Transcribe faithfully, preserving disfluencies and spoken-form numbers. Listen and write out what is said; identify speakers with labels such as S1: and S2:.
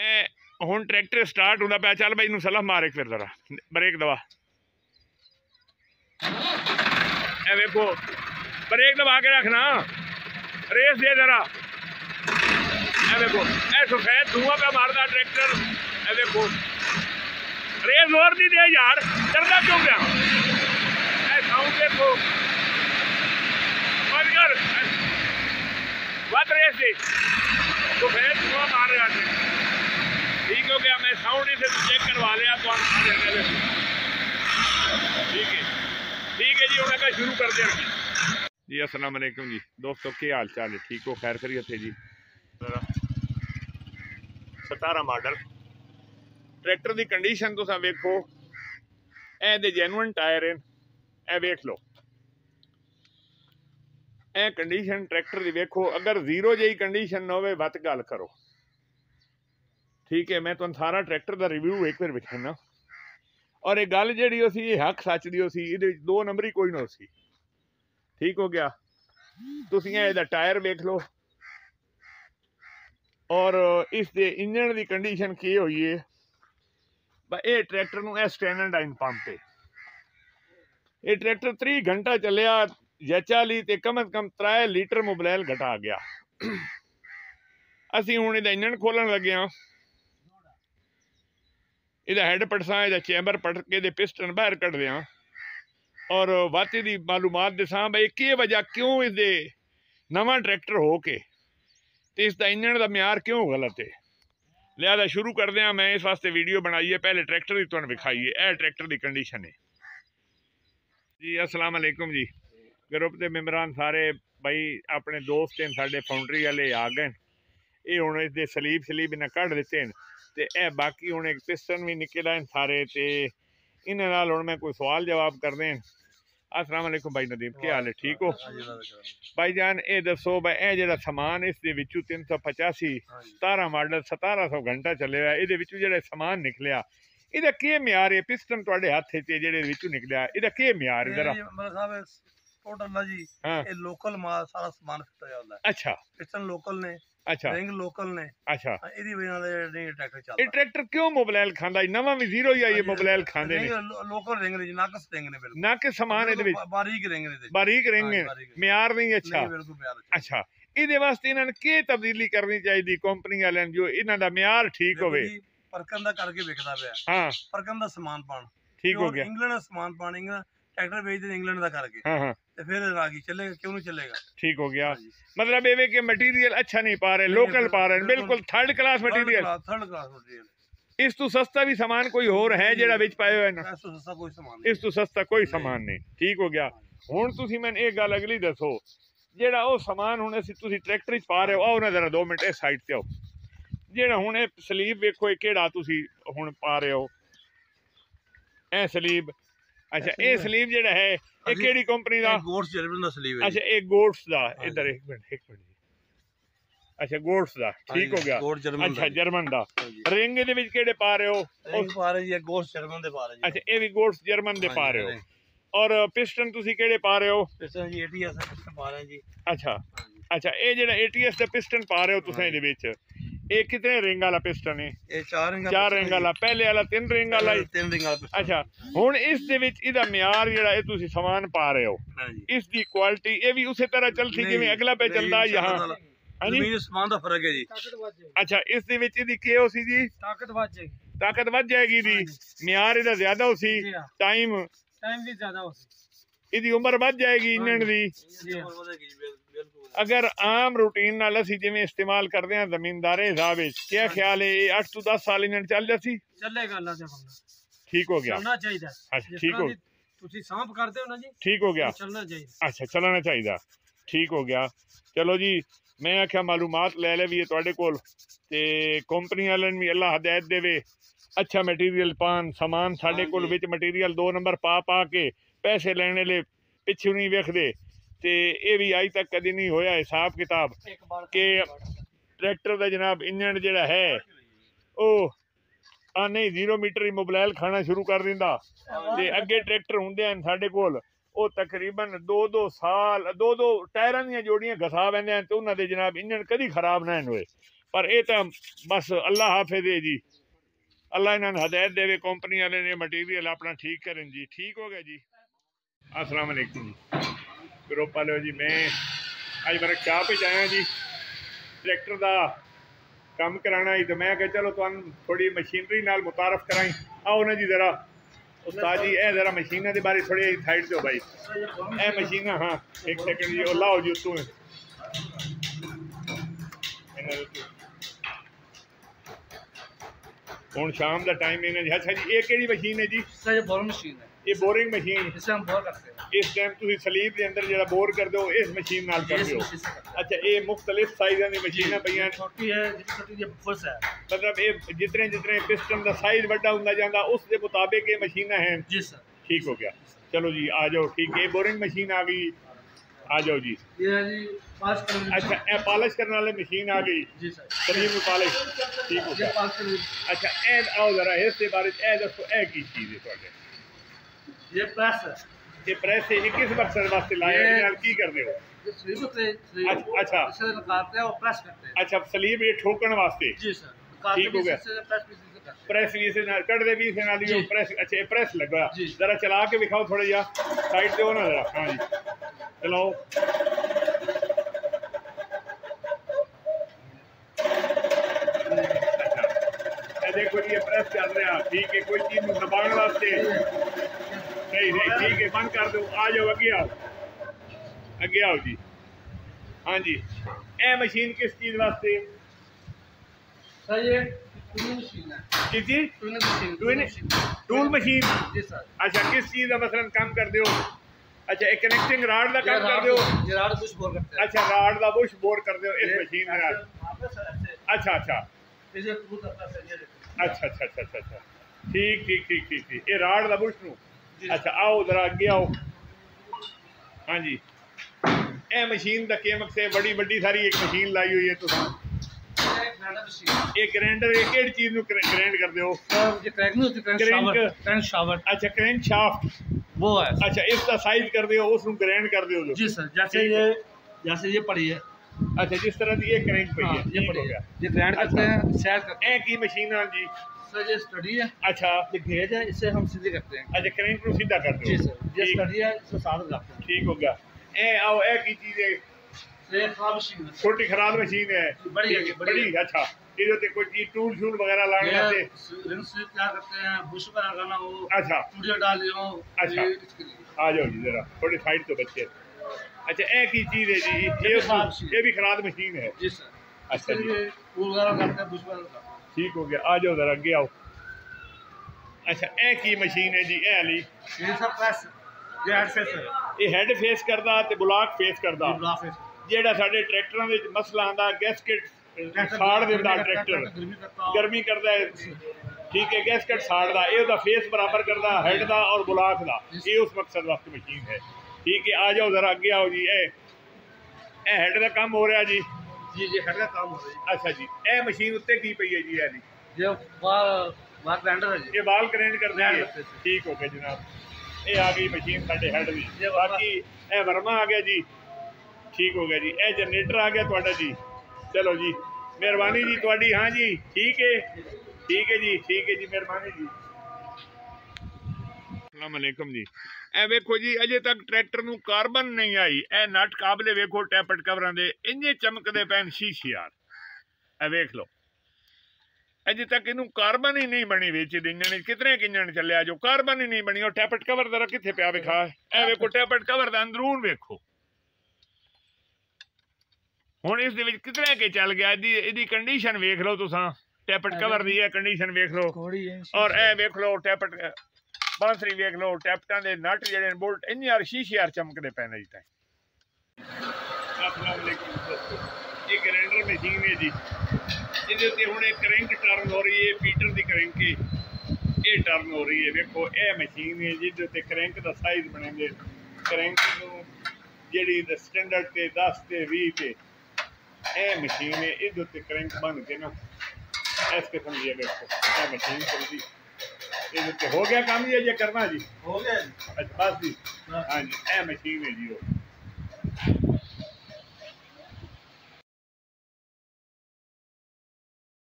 S1: हुण tractor start होंदा पिया। चल भाई इनू सलाह मार एक फिर जरा ब्रेक दबा। ए वेखो ब्रेक दबा के रखना, रेस दे जरा। ए देखो ए सफेद धुआं पे मारदा ट्रैक्टर। ए देखो रेस और दी दे यार, डरदा क्यों गया? ए साउंड देखो बंद कर, बंद रेस दे। सफेद धुआं मार रहा है, ठीक हो गया। मैं साउंड इसे चेक करवा लिया तो ठीक है, ठीक है जी। उन्होंने शुरू कर दिया जी। अस्सलाम वालेकुम जी दोस्तों, क्या हाल चाल है? ठीक हो, खैर खैरियत है जी। सतारा मॉडल ट्रैक्टर की कंडीशन तुम वेखो, ए दे जेन्युइन टायर हैं, ए वेख लो ए कंडीशन ट्रैक्टर की वेखो। अगर जीरो जी कंडीशन ना हो बत गल करो, ठीक है। मैं तुम सारा ट्रैक्टर का रिव्यू एक बार विखाना, और ये गल जी सी हक सच दी सी, ये दो नंबर ही कोई ना सी, ठीक हो गया। तुम इसका टायर वेख लो, और इस दे इंजन की कंडीशन की हुई है। ये ट्रैक्टर नूं स्टैंडर्ड पंप है, ये ट्रैक्टर तीस घंटा चलिया जचा ली ते कम अज कम त्रै लीटर मोबलैल घटा गया। असी हुण इहदा इंजन खोलन लगे हाँ, इहदा हैड पटसा, इहदा चैंबर पट के दे पिस्टन बाहर कढ़ दियां, और वाती दी मालूमात दसा भाई की वजह क्यों इसदे नवा ट्रैक्टर हो के ते इसदा इंजन का म्यार क्यों गलत है। लिहाजा शुरू कर दें। मैं इस वास्ते वीडियो बनाई है, पहले ट्रैक्टर की तुहानूं विखाई है। यह ट्रैक्टर की कंडीशन है जी। अस्सलाम वालेकुम जी। ग्रुप के मैंबरान सारे भाई अपने दोस्त हैं, साडे फाउंड्री वाले आ गए। ये हुण इसदे सलीब सलीब इन्हें कढ़ दिते हैं, ते ए बाकी हुण एक पिस्टन भी निकल आए सारे, ते इन्हां नाल हुण मैं कोई सवाल जवाब करदे हैं। अस्सलाम वालेकुम भाई नदीम, क्या हाल है? ठीक हो भाई जान? ये दसो भाई ए जिहड़ा समान इस दे विचों तीन सौ पचासी सतारा मॉडल सतारा सौ घंटा चले, ये जिहड़ा समान निकलिया इहदा की म्यार है? पिस्टन तुहाडे हत्थ च जिहड़े विचों निकलिया इहदा की म्यार है जरा?
S2: टोटल ना जी ये लोकल माल सारा सामान फिट होया हुंदा है।
S1: अच्छा,
S2: पिस्टन लोकल ने,
S1: अच्छा
S2: रिंग लोकल ने।
S1: अच्छा,
S2: इहदी वजह नाल ये ट्रैक्टर चलदा।
S1: ये ट्रैक्टर क्यों मोबलैल खांदा? नवा भी जीरो ही आई मोबलैल खांदे ने।
S2: लोकल रिंग ने, नाकस रिंग ने, बिल्कुल
S1: नाकस समान इहदे विच
S2: बारीक रिंग ने,
S1: बारीक रिंग है, म्यार नहीं। अच्छा
S2: बिल्कुल म्यार।
S1: अच्छा, इहदे वास्ते इन्हां ने की तब्दीली करनी चाहिए कंपनी वाले जो इन्हां दा म्यार ठीक होवे?
S2: परकन दा करके विकदा पिया।
S1: हां,
S2: परकन दा सामान पाण
S1: ठीक हो गया।
S2: इंग्लैंड दा सामान पाण, इंग्लैंड ट्रैक्टर बेचदे इंग्लैंड दा करके।
S1: हां हां,
S2: ते फिर रागी चलेगा, क्यों नहीं चलेगा?
S1: ठीक हो गया। मतलब ये के मटेरियल अच्छा नहीं पा रहे, लोकल पा रहे, बिल्कुल third class material.
S2: Third class material.
S1: इस तो सस्ता भी सामान कोई और है जेड़ा विच पाए हुए ना?
S2: इस तो सस्ता कोई सामान नहीं,
S1: इस तो सस्ता कोई सामान नहीं, ठीक हो गया। हुण तुसीं मैनूं एक गल अगली दसो, जेड़ा वो सामान हुण असीं तुसीं ट्रैक्टर च पा रहे हो, आओ ना जरा दो मिनट इस साइड ते आओ। जेड़ा हुण ये सलीब वेखो, ये केड़ा तुसीं हुण पा रहे हो, ए सलीब। अच्छा, ये सलीब जेड़ा है ये केड़ी कंपनी दा?
S2: गोट्स जर्मन दा सलीब है।
S1: अच्छा, ये गोट्स दा। इधर एक मिनट एक मिनट। अच्छा, गोट्स दा, ठीक हो गया। अच्छा, जर्मन दा। रिंग दे विच केड़े पा रहे हो?
S2: रिंग पा रहे जी गोट्स जर्मन दे पा रहे जी।
S1: अच्छा, ये भी गोट्स जर्मन दे पा रहे हो। और पिस्टन तुसीं केड़े पा रहे हो?
S2: पिस्टन जी एटीएस दा पिस्टन पा रहे हैं जी।
S1: अच्छा अच्छा, ये जेड़ा एटीएस दा पिस्टन पा रहे हो तुसीं इहदे विच, ये कितने रिंग वाला पिस्टन है?
S2: ये चार रिंग
S1: चार रिंग वाला। पहले वाला तीन रिंग वाला ही?
S2: तीन रिंग वाला।
S1: अच्छा, हुण इस दे विच इहदा म्यार जेड़ा ये तुसीं सामान पा रहे हो, इस दी क्वालिटी ये भी उसी तरह चलती जिवें अगला पे चलदा यहाँ?
S2: जमीन आसमान दा फर्क है जी।
S1: अच्छा, इस दे विच इहदी की होसी जी?
S2: ताकत वध जाएगी।
S1: ताकत वध जाएगी दी, म्यार इहदा ज्यादा होसी, टाइम
S2: टाइम भी ज्यादा होसी,
S1: इहदी उम्र वध जाएगी इंजन दी। अगर आम रूटीन नाल असीं जिवें इस्तेमाल करदे हां जमींदारे हिसाब विच, क्या ख्याल है अठ तो दस साल इंजन चल जासी? चलेगा अल्लाह दे बंदा, ठीक हो गया। चलना चाहिए। अच्छा, ठीक हो, तुसीं सांभ करदे हो ना जी, ठीक हो गया। चलना चाहिए। अच्छा, चलना चाहिए, ठीक हो गया। चलो जी, मैं आख्या मालूमात ले ले भी है तुहाडे कोल, ते कंपनी वाले भी अल्लाह हदायत देवे, अच्छा मटीरियल पान। समान साडे कोल विच मटीरियल दो नंबर पा पा के पैसे लेने ले पिछू नहीं वेखदे, ते ये भी अज तक कदी नहीं होया हिसाब किताब के ट्रैक्टर का जनाब इंजन जिहड़ा है ओ आ नहीं जीरो मीटर ही मोबलैल खाना शुरू कर दिंदा, ते अगे ट्रैक्टर हुंदे हन साडे कोल वो तकरीबन दो दो साल दो दो टायरां दीयां जोड़ियां घसा वैंदे हन, ते उन्हां दे जनाब इंजन कदी खराब ना होए। पर यह तो बस अल्लाह हाफिज है जी, अल्लाह इन्होंने हदायत देवे, कंपनी वाले ने मटीरियल अपना ठीक करें जी। ठीक हो गया जी। अस्सलाम वालेकुम जी। ग्रुप वाले जी, मैं अज वर्कशॉप ही आया जी, ट्रैक्टर का काम कराना ही, तो मैं क्या चलो तुम थोड़ी मशीनरी नाल मुतारफ कराई। आओ ना जी जरा उस्ताद जी, ए जरा मशीनों के बारे थोड़ी साइड दो भाई, ए मशीन। हाँ एक सेकंड जी, वो लाओ जी तू हूँ शाम का टाइम है जी। अच्छा जी, ये केड़ी मशीन है जी?
S2: सर ये बोर मशीन है,
S1: ये बोरिंग मशीन,
S2: इससे हम बोर करते हैं।
S1: इस टाइम तुम सलीब के अंदर जो बोर कर दो इस मशीन नाल कर दो। अच्छा, ये मुख्तलिफ साइज़ की मशीन पई,
S2: छोटी है छोटी फुस है,
S1: मतलब ये जितने जितने पिस्टन का साइज बड़ा होंदा जांदा उस दे मुताबिक ये मशीन हैं जी सर। ठीक हो गया, चलो जी आ जाओ। ठीक है, बोरिंग मशीन आ गई, आ जाओ जी।
S2: ये है जी पास करने,
S1: अच्छा ए पॉलिश करने वाली मशीन आ गई
S2: जी सर,
S1: सलीब में पॉलिश। ठीक हो गया। अच्छा ए आओ जरा इसके बारे ए दसो, ए की चीज़ है तुहाडे?
S2: ये प्रेस है,
S1: ये प्रेस है, ये किस मकसद वास्ते लाया है, की करदे हो? अच्छा
S2: इसे निकालते हैं और प्रेस करते हैं।
S1: अच्छा, सलीब ये ठोकने वास्ते
S2: जी सर।
S1: ठीक हो गया, प्रेस भी से नाल कट दे भी से नाल यो प्रेस। अच्छा ये प्रेस लगा, जरा चला के दिखाओ थोड़ा जा साइड दो ना जरा। हाँ जी चलाओ। अच्छा देखो जी, ये प्रेस चल रहा, ठीक है, कोई चीज दबाने वास्ते नहीं नहीं, ठीक है, बंद कर दो। आ जाओ, अगे आओ, अगे आओ जी। हाँ जी, ए मशीन किस चीज वास्ते?
S2: सर ये टूल मशीन है।
S1: किसी
S2: टूल मशीन,
S1: टूल मशीन
S2: जी सर।
S1: अच्छा, किस चीज का मसलन काम कर दो? अच्छा, एक कनेक्टिंग राड का काम कर दो।
S2: ये राड बुश बोर करते हैं।
S1: अच्छा, राड का बुश बोर कर दो इस मशीन में। अच्छा अच्छा
S2: इसे टूल करता है ये।
S1: अच्छा अच्छा अच्छा अच्छा अच्छा, ठीक ठीक ठीक ठीक ठीक, ये राड का बुश नु। अच्छा आओ जरा अगे आओ। हाँ जी, ए मशीन का कीमत से बड़ी बड़ी सारी एक मशीन लाई हुई है तुम, एक ग्राइंडर, एक केड़ी चीज नु ग्राइंड कर दो?
S2: ये क्रैंक नहीं होती, क्रैंक शाफ्ट, क्रैंक शाफ्ट।
S1: अच्छा, क्रैंक शाफ्ट
S2: वो है।
S1: अच्छा, इसका साइज कर दो, उस नु ग्राइंड कर दो
S2: जी सर। जैसे ये जैसे ये पड़ी है,
S1: अच्छा जिस तरह की ये क्रैंक पड़ी है,
S2: ये पड़ी है, ये ग्राइंड करते हैं, सेट करते हैं।
S1: ए की मशीन है जी?
S2: सर ये स्टडी है।
S1: अच्छा,
S2: ये गेज है, इससे हम सीधे करते हैं।
S1: अच्छा, क्रैंक नु सीधा कर दो।
S2: जी सर, ये स्टडी है, इससे साथ लगाते हैं।
S1: ठीक हो गया। ए आओ, ए की चीज है?
S2: ये खराब मशीन है,
S1: छोटी खराद मशीन है,
S2: बड़ी है,
S1: बड़ी। अच्छा, इधर ते कोई चीज टूल शूल वगैरह लाने वास्ते
S2: रिंग स्वीप क्या करते हैं, बुश पर लगाना हो।
S1: अच्छा,
S2: स्टूडियो डाल दियो।
S1: अच्छा आ जाओ जी जरा थोड़ी साइड तो बच्चे। अच्छा, ए की चीज है जी? ये ये भी खराद मशीन है
S2: जी सर।
S1: अच्छा जी,
S2: टूल वगैरह करते हैं, बुश पर लगाते हैं।
S1: ठीक हो गया, आ जाओ जरा आगे आओ। अच्छा, ए की मशीन है जी? ए वाली
S2: ये सब प्रेस, ये हेड फेस है,
S1: ये हेड फेस करदा ते ब्लॉक फेस करदा।
S2: ब्लॉक फेस
S1: जेड़ा साडे ट्रैक्टरां विच मसला आंदा, गैसकेट साड़ दिंदा ट्रैक्टर, गर्मी करदा है, ठीक है, गैसकेट साड़दा, ये ओदा फेस बराबर करदा हेड दा और ब्लॉक दा, ये उस मकसद वास्ते मशीन है। ठीक है, आ जाओ जरा आगे आओ जी। ए ए हेड का काम हो रहा जी?
S2: जी जी, हेड का काम हो रहा है।
S1: अच्छा जी, ए मशीन उत्ते की पई है जी? ए दी
S2: ये बाल बाल ग्राइंडर है जी,
S1: ये बाल ग्राइंड करदी है। ठीक हो गया जनाब, ये आ गई मशीन साडे हेड दी। बाकी ए वर्मा आ गया जी। ठीक हो गया जी, ए जनरेटर आ गया तुहाडा जी। चलो जी, मेहरबानी जी तुहाडी। हाँ जी ठीक है, ठीक है जी, ठीक है जी, मेहरबानी जी। अस्सलाम वालेकुम जी। ए वेखो जी, अजे तक ट्रैक्टर नू कार्बन नहीं आई। ए नट काबले वेखो टैपट कवरां दे इंजे चमकदे पैन शीशे यार, ए वेख लो, अजे तक इनू कार्बन ही नहीं बनी। विच इंजन कितने इंजन चलिया जो कार्बन ही नहीं बनी। और टैपट कवर जरा किथे पिया विखा, ए वेखो टैपट कवर दा अंदरून वेखो। हुण इस दे विच कितने के चल गया, इहदी कंडीशन वेख लो तुसां, टैपट कवर दी है कंडीशन वेख लो। और ए वेख लो टैपट बांसरी वेख लो, टैपटां दे नट जेहड़े बोल्ट इंज यार शीशे यार चमकदे पैन जी। अस्सलाम वालेकुम दोस्तों, ये ग्राइंडर मशीन है जी, जिहदे उत्ते हुण एक क्रैंक टर्न हो रही है, पीटर दी क्रैंक ये टर्न हो रही है। वेखो ए मशीन है जिहदे उत्ते क्रैंक दा साइज बनेंगे, क्रैंक नूं जिहड़ी स्टैंडर्ड ते दस ते बीस ते ए मशीन है, इहदे उत्ते क्रैंक बन के ना इस किस्म दी वेखो ए मशीन चलदी। ये हो गया काम, ये जे करना जी? हो गया जी। अच्छा बस जी, हाँ जी, ए मशीन है जी।